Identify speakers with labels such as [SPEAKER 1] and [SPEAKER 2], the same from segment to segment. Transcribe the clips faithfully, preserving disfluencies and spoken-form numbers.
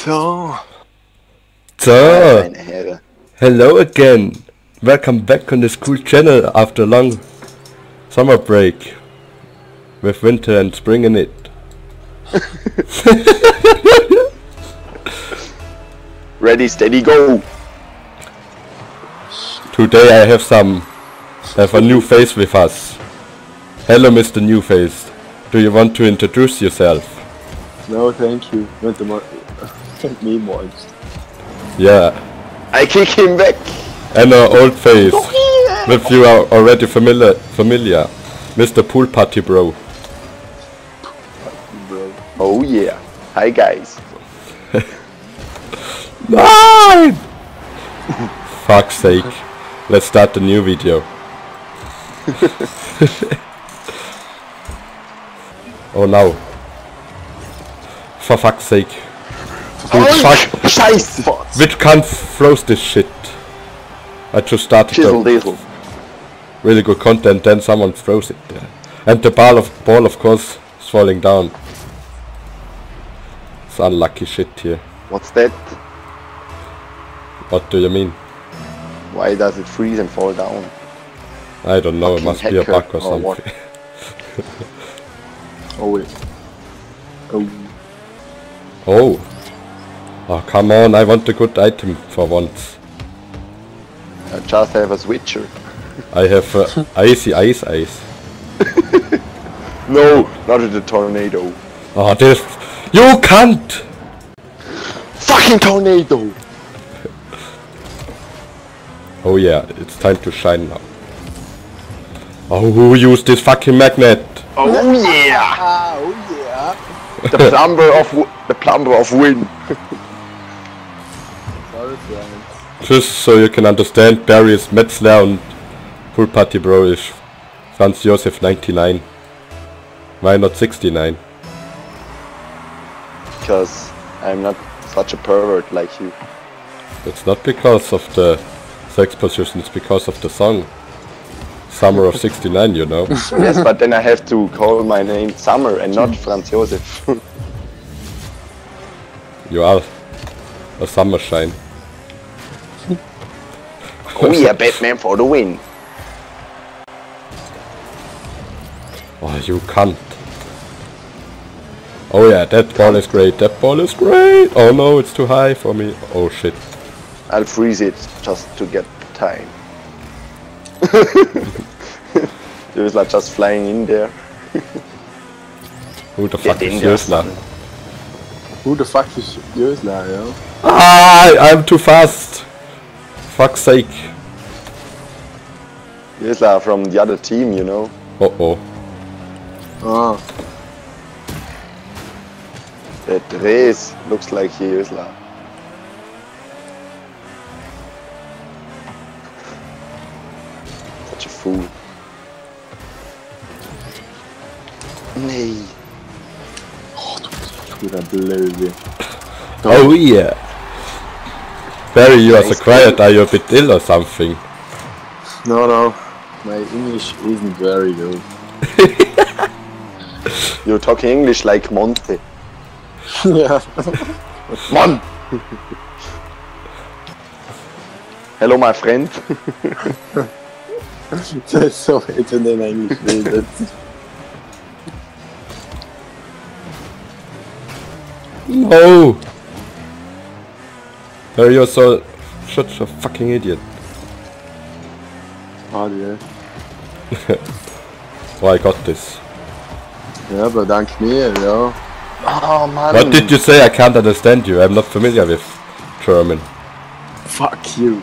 [SPEAKER 1] So.
[SPEAKER 2] So,
[SPEAKER 1] Meine Herren.
[SPEAKER 2] hello again. Welcome back on this cool channel after a long summer break. With winter and spring in it.
[SPEAKER 1] Ready, steady, go!
[SPEAKER 2] Today I have some, have a new face with us. Hello Mister New Face. Do you want to introduce yourself?
[SPEAKER 3] No, thank you. Not the mo- me once.
[SPEAKER 2] Yeah.
[SPEAKER 1] I kick him back!
[SPEAKER 2] And our old face. With you are already familiar, familiar. Mister Pool Party Bro.
[SPEAKER 3] Bro.
[SPEAKER 1] Oh yeah. Hi guys.
[SPEAKER 2] Nein! Fuck's sake. Let's start the new video. Oh no. For fuck's sake. Who
[SPEAKER 1] Oh,
[SPEAKER 2] fuck?
[SPEAKER 1] Scheiße!
[SPEAKER 2] Which can't throws this shit? I just started
[SPEAKER 1] Chisel
[SPEAKER 2] the
[SPEAKER 1] diesel.
[SPEAKER 2] really good content, then someone throws it there. And the ball of ball of course is falling down. It's unlucky shit here.
[SPEAKER 1] What's that?
[SPEAKER 2] What do you mean?
[SPEAKER 1] Why does it freeze and fall down?
[SPEAKER 2] I don't know, it
[SPEAKER 1] Fucking
[SPEAKER 2] must be a
[SPEAKER 1] hacker
[SPEAKER 2] bug or
[SPEAKER 1] or what?
[SPEAKER 2] something.
[SPEAKER 3] Oh wait. Oh.
[SPEAKER 2] Oh. Oh come on, I want a good item for once.
[SPEAKER 1] I just have a switcher.
[SPEAKER 2] I have uh, icy ice ice.
[SPEAKER 1] No, not the tornado.
[SPEAKER 2] Oh this you can't!
[SPEAKER 1] Fucking tornado!
[SPEAKER 2] Oh yeah, it's time to shine now. Oh, who used this fucking magnet?
[SPEAKER 1] Oh yeah!
[SPEAKER 3] Ah, oh yeah.
[SPEAKER 1] The plumber of w the plumber of wind.
[SPEAKER 3] Sorry, friend.
[SPEAKER 2] Just so you can understand, Barry is Metzler and Pool Party Bro is Franz Josef ninety-nine. Why not sixty-nine?
[SPEAKER 1] Because I'm not such a pervert like you.
[SPEAKER 2] It's not because of the sex position, it's because of the song. Summer of sixty-nine, you know.
[SPEAKER 1] Yes, but then I have to call my name Summer and not Franz Josef.
[SPEAKER 2] You are a summer shine.
[SPEAKER 1] Oh yeah, Batman for the win.
[SPEAKER 2] Oh, you can't. Oh yeah, that ball is great, that ball is great! Oh no, it's too high for me. Oh shit.
[SPEAKER 1] I'll freeze it just to get time. There's like just flying in there.
[SPEAKER 2] Who the
[SPEAKER 1] Get
[SPEAKER 2] fuck
[SPEAKER 1] in
[SPEAKER 2] is
[SPEAKER 1] there,
[SPEAKER 2] Jösler?
[SPEAKER 1] son.
[SPEAKER 3] Who the fuck is Jösler, yo?
[SPEAKER 2] Ah, I'm too fast! Fuck's sake.
[SPEAKER 1] Jösler from the other team, you know.
[SPEAKER 2] Uh oh.
[SPEAKER 3] Ah.
[SPEAKER 1] That race looks like Jösler. Such a fool. Nee.
[SPEAKER 3] Du der Blöde.
[SPEAKER 2] Oh yeah. Barry, you are so quiet, are you a bit ill or something?
[SPEAKER 3] No, no. My English isn't very good.
[SPEAKER 1] You're talking English like Monte.
[SPEAKER 3] Yeah.
[SPEAKER 1] Mon! Hello, my friend.
[SPEAKER 3] Das ist so, jetzt wenn der Englisch redet.
[SPEAKER 2] No! Barry, you're so such a fucking idiot.
[SPEAKER 3] Ah, ja.
[SPEAKER 2] Oh, I got this.
[SPEAKER 3] Ja, aber dank mir, ja.
[SPEAKER 1] Oh man.
[SPEAKER 2] What did you say? I can't understand you. I'm not familiar with German.
[SPEAKER 3] Fuck you.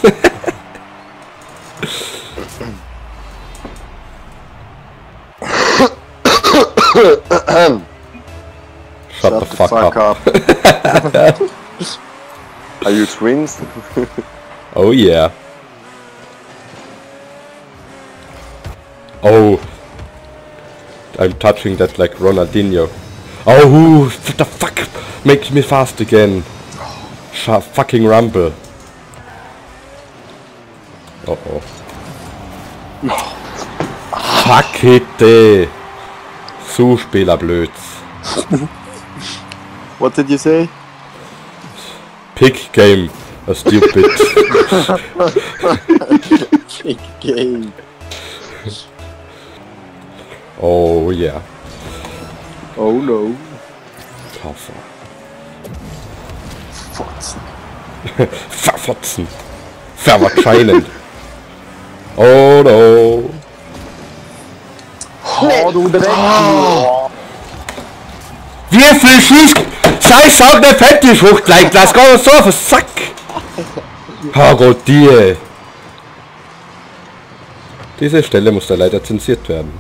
[SPEAKER 2] Shut, the, fuck, up.
[SPEAKER 1] Are you twins?
[SPEAKER 2] Oh yeah. Oh. I'm touching that like Ronaldinho. Oh, what the fuck makes me fast again? Sh fucking rumble. Uh oh. Fuck it, ey. Zuspielerblöds.
[SPEAKER 3] What did you say?
[SPEAKER 2] Pig game. A stupid.
[SPEAKER 3] Big game.
[SPEAKER 2] Oh yeah.
[SPEAKER 3] Oh no.
[SPEAKER 2] Puffer.
[SPEAKER 3] Fotzen.
[SPEAKER 2] Verfotzen. Verwahrscheinend. Oh no.
[SPEAKER 3] Oh, du Dreck. Oh.
[SPEAKER 2] Wie viel schießt? Sei Sau der Fettischwucht gleich. Lass go so auf den Sack. Herrgott, die. Diese Stelle muss da leider zensiert werden.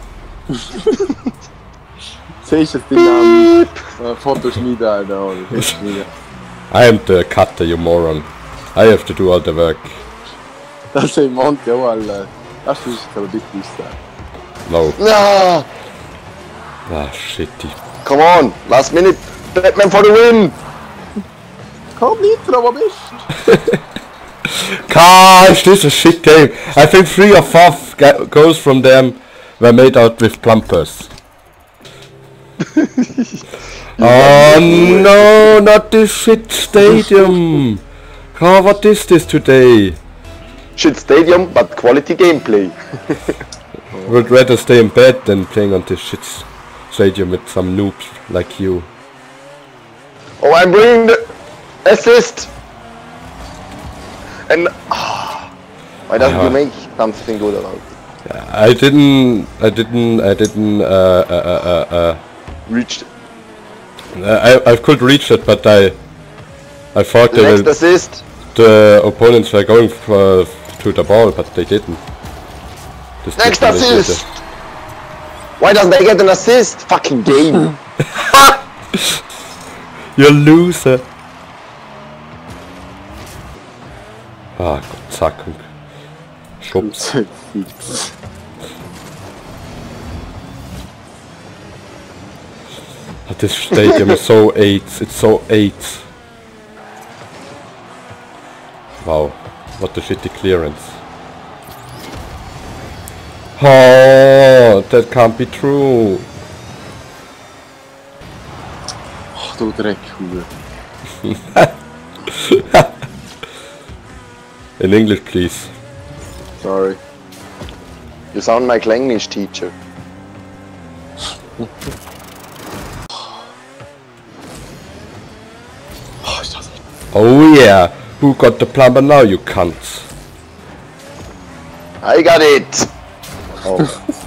[SPEAKER 3] Siehst du das Ding am äh, Fotoschmiede, Alter, oder? Fotoschmiede.
[SPEAKER 2] I am the cutter, you moron. I have to do all the work.
[SPEAKER 3] Das ist im Monte auch, Alter. Das ist aber dick sein.
[SPEAKER 2] No.
[SPEAKER 1] Ah,
[SPEAKER 2] Ah, shitty.
[SPEAKER 1] come on, last minute. Batman for the win.
[SPEAKER 3] Komm, Nitro, wo bist du?
[SPEAKER 2] Gosh, this is a shit game. I think three or four ga- goals from them were made out with plumpers. Oh no, not this shit stadium. Oh, what is this today?
[SPEAKER 1] Shit stadium, but quality gameplay.
[SPEAKER 2] Would rather stay in bed than playing on this shit stadium with some noobs like you.
[SPEAKER 1] Oh, I'm bringing the assist. And ah, why doesn't
[SPEAKER 2] Ah.
[SPEAKER 1] you make something good about it?
[SPEAKER 2] I didn't, I didn't, I didn't, uh, uh, uh, uh,
[SPEAKER 1] Reached
[SPEAKER 2] uh I, I could reach it, but I, I thought
[SPEAKER 1] the
[SPEAKER 2] they
[SPEAKER 1] next
[SPEAKER 2] will,
[SPEAKER 1] assist.
[SPEAKER 2] the opponents were going for, to the ball, but they didn't. This
[SPEAKER 1] Next
[SPEAKER 2] didn't make it.
[SPEAKER 1] assist. Why doesn't they get an assist? Fucking game.
[SPEAKER 2] You loser. Ah, Gott, zack und schubs.
[SPEAKER 3] Fix.
[SPEAKER 2] This stadium is so AIDS, it's so AIDS. Wow, what a shitty clearance. Oh, that can't be true.
[SPEAKER 3] Ach du Dreck, Hure.
[SPEAKER 2] In English, please.
[SPEAKER 3] Sorry.
[SPEAKER 1] You sound like English teacher.
[SPEAKER 3] Oh, ist das...
[SPEAKER 2] Oh yeah, who got the plumber now, you cunts?
[SPEAKER 1] I got it. Oh.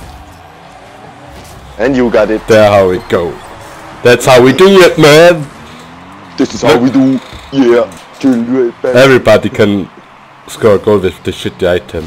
[SPEAKER 1] And you got it.
[SPEAKER 2] There how it go. That's how we do it, man.
[SPEAKER 1] This is how we do. Yeah. Kill you, Batman.
[SPEAKER 2] Everybody can score a goal with the shitty item.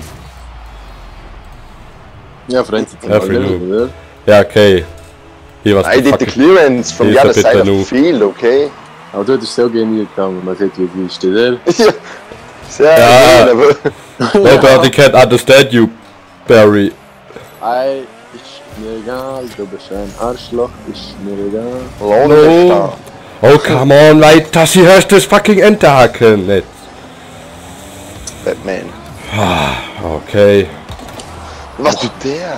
[SPEAKER 3] Ja, Franz, jetzt
[SPEAKER 2] Every
[SPEAKER 3] mal,
[SPEAKER 2] noob.
[SPEAKER 3] oder?
[SPEAKER 2] Yeah, okay. He was
[SPEAKER 1] I
[SPEAKER 2] the
[SPEAKER 1] did the
[SPEAKER 2] fucking...
[SPEAKER 1] clearance from
[SPEAKER 2] He's
[SPEAKER 1] the
[SPEAKER 2] a
[SPEAKER 1] other
[SPEAKER 2] bit
[SPEAKER 1] side
[SPEAKER 2] a
[SPEAKER 1] of the
[SPEAKER 2] noob.
[SPEAKER 1] field, okay?
[SPEAKER 3] Aber du hättest so genial gegangen, man sieht, wie es steht, oder?
[SPEAKER 1] Ja. Sehr
[SPEAKER 2] Ja.
[SPEAKER 1] gut, aber
[SPEAKER 2] Nobody can understand you, Barry.
[SPEAKER 3] Ei, ist mir egal, du bist ein Arschloch, ist mir egal.
[SPEAKER 1] Lohn
[SPEAKER 2] No. Oh, come on, weiter, sie hörst das fucking Enterhaken nicht.
[SPEAKER 1] Batman.
[SPEAKER 2] Okay.
[SPEAKER 1] Was tut der?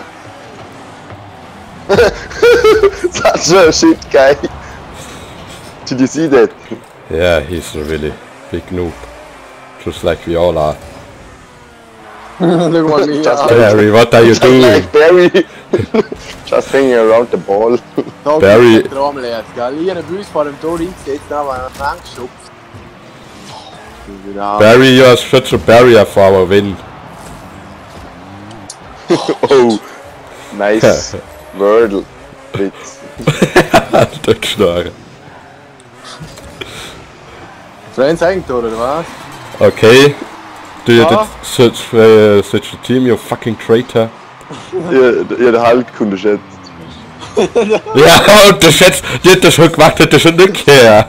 [SPEAKER 1] Such a shit guy. Did you see that?
[SPEAKER 2] Yeah, he's a really big noob. Just like we all are.
[SPEAKER 3] Schau mal mich
[SPEAKER 1] Just
[SPEAKER 3] an.
[SPEAKER 2] Barry, what are you
[SPEAKER 1] Just
[SPEAKER 2] doing?
[SPEAKER 1] like Barry. Just hanging around the ball.
[SPEAKER 3] Da
[SPEAKER 2] Barry.
[SPEAKER 3] geht der Trommel jetzt, gell? Hier bei uns vor dem Tor hingesetzt, da war er reingeschubst. Genau.
[SPEAKER 2] Barry, you are such a barrier for our win.
[SPEAKER 1] Oh, nice Wordle. Witz.
[SPEAKER 2] Alter Schnorre.
[SPEAKER 3] Franz Eigentor, oder was?
[SPEAKER 2] Okay. Do you
[SPEAKER 3] Ah.
[SPEAKER 2] did such, uh, such a team, you fucking traitor?
[SPEAKER 1] Ja, ja, der Hulk unterschätzt.
[SPEAKER 2] Ja, unterschätzt, die hat das schon gemacht, hat das schon nicht her.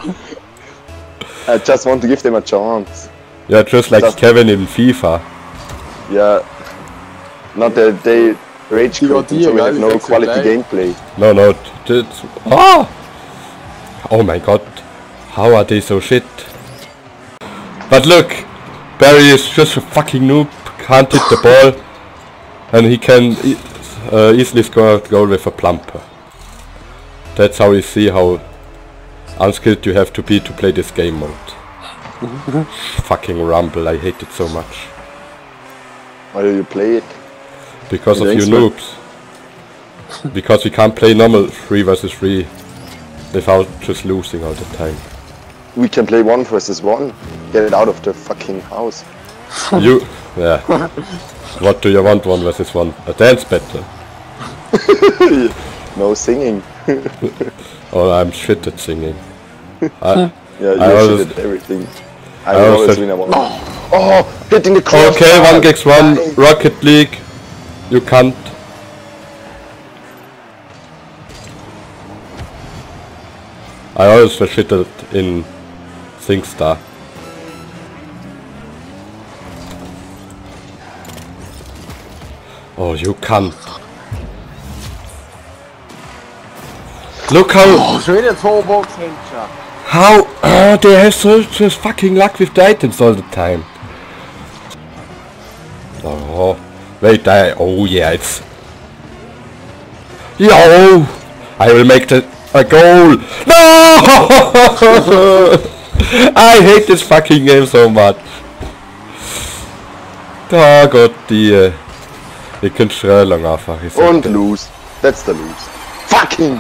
[SPEAKER 1] I just want to give them a chance.
[SPEAKER 2] Yeah, just like
[SPEAKER 1] Das-
[SPEAKER 2] Kevin in FIFA.
[SPEAKER 1] Yeah. Not that they rage
[SPEAKER 3] Die
[SPEAKER 1] quit,
[SPEAKER 3] Idee,
[SPEAKER 1] so we
[SPEAKER 3] gell,
[SPEAKER 1] have
[SPEAKER 3] die
[SPEAKER 1] no
[SPEAKER 3] sagst du
[SPEAKER 1] quality
[SPEAKER 3] gleich.
[SPEAKER 1] gameplay.
[SPEAKER 2] No, no, that's... Oh! Oh my god. How are they so shit? But look! Barry is just a fucking noob, can't hit the ball. And he can e uh, easily score a goal with a plumper. That's how you see how unskilled you have to be to play this game mode. Fucking Rumble, I hate it so much.
[SPEAKER 1] Why do you play it?
[SPEAKER 2] Because
[SPEAKER 3] You
[SPEAKER 2] of you
[SPEAKER 3] think so?
[SPEAKER 2] noobs. Because we can't play normal three versus three without just losing all the time.
[SPEAKER 1] We can play one versus one. Get it out of the fucking house.
[SPEAKER 2] You, yeah. What do you want one versus one? A dance battle?
[SPEAKER 1] No singing.
[SPEAKER 2] Oh, I'm shit at singing. I,
[SPEAKER 1] Yeah, you
[SPEAKER 2] I always-
[SPEAKER 1] shit at everything. I,
[SPEAKER 2] I
[SPEAKER 1] will
[SPEAKER 2] always
[SPEAKER 1] always
[SPEAKER 2] said-
[SPEAKER 1] win a one. Oh, oh, hitting the cross.
[SPEAKER 2] okay, one against one, Rocket League. You can't. I always was shit at in SingStar. Oh, you can't. Look how
[SPEAKER 3] Oh, schon wieder zwei Boxhändler.
[SPEAKER 2] how uh, they have so just fucking luck with the items all the time. Oh, wait, I oh yeah, it's yo. I will make the a goal. No! I hate this fucking game so much. Oh Gott, die äh, ihr könnt schreien lang einfach. Ich sag
[SPEAKER 1] Und
[SPEAKER 2] dir.
[SPEAKER 1] lose. That's the lose. Fucking.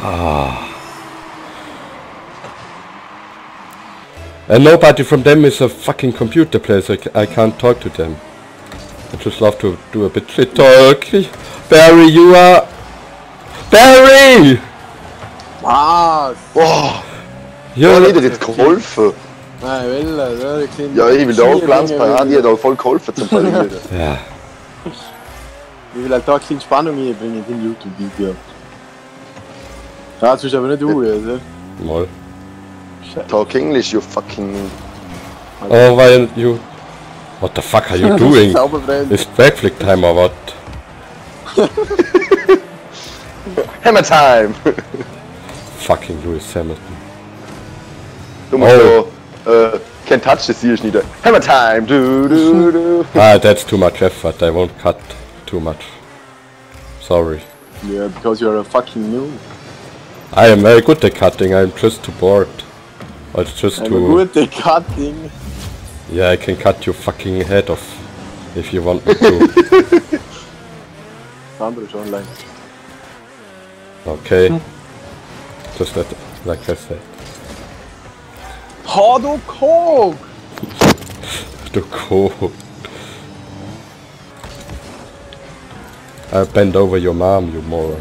[SPEAKER 2] And nobody from them is a fucking computer player, so I, c I can't talk to them. I just love to do a bit shit talk. Barry, you are... Barry!
[SPEAKER 3] Was?
[SPEAKER 1] Oh,
[SPEAKER 2] You're...
[SPEAKER 1] ja, die hat geholfen.
[SPEAKER 3] Nein, will er, ja, die sind
[SPEAKER 1] Ja, ich will da auch
[SPEAKER 3] vier
[SPEAKER 1] Glanzparat,
[SPEAKER 3] Dinge,
[SPEAKER 1] die hat auch voll geholfen zum Verlieren.
[SPEAKER 2] Ja.
[SPEAKER 3] Ich will halt da keine Spannung einbringen in den YouTube-Video. Das ist aber nicht du, also.
[SPEAKER 2] Moll.
[SPEAKER 1] Talk English, you fucking...
[SPEAKER 2] Oh, why you... What the fuck are you doing?
[SPEAKER 3] Sauberbrennt.
[SPEAKER 2] Is backflick time or what?
[SPEAKER 1] Hammer time!
[SPEAKER 2] Fucking Lewis Hamilton.
[SPEAKER 1] Du musst
[SPEAKER 2] Oh.
[SPEAKER 1] so... Äh, can't touch this hier nicht. Hammer time! Du, du, du.
[SPEAKER 2] Ah, that's too much effort. I won't cut too much. Sorry.
[SPEAKER 3] Yeah, because you're a fucking noob.
[SPEAKER 2] I am very good at cutting. I'm just too bored. Or it's just
[SPEAKER 3] I'm a
[SPEAKER 2] too...
[SPEAKER 3] good at cutting.
[SPEAKER 2] Yeah, I can cut your fucking head off if you want me to.
[SPEAKER 3] Sandro ist online.
[SPEAKER 2] Okay. Just that, like I said.
[SPEAKER 3] Ha, du Kog!
[SPEAKER 2] Du Ko. I bend over your mom, you moron.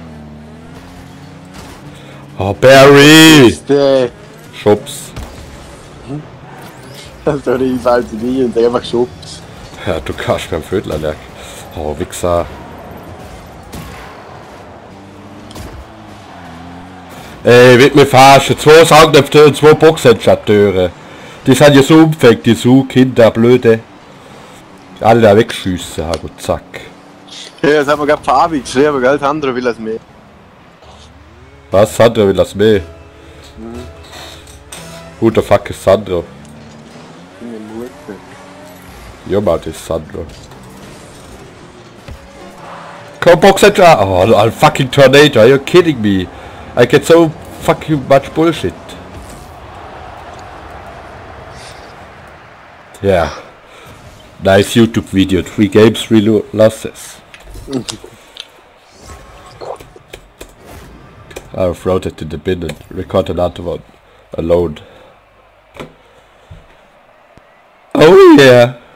[SPEAKER 2] Oh, Barry!
[SPEAKER 3] Der...
[SPEAKER 2] Schubs.
[SPEAKER 3] Das ist doch nicht falsch wie und der einfach schubst.
[SPEAKER 2] Ja, du kannst beim Vödler leck. Oh, Wichser. Ey, wird mir verarschen. Zwei Soundknöpfe und zwei Boxenschatteure. Die sind ja so umfängt, die so Kinder, blöde. Alle da wegschiessen, ha gut, zack.
[SPEAKER 3] Ja, das haben wir gerade farbig geschrieben, gell? Das andere will das mehr.
[SPEAKER 2] Was? Sandro will das mehr? Who the fuck is Sandro?
[SPEAKER 3] Meine Mutter.
[SPEAKER 2] Your mouth is Sandro. Come Boxenschatteure! Oh, a fucking tornado, are you kidding me? I get so fucking much bullshit. Yeah. Nice YouTube video. Three games, three lo losses. I'll throw it in the bin and record another one alone. Oh yeah.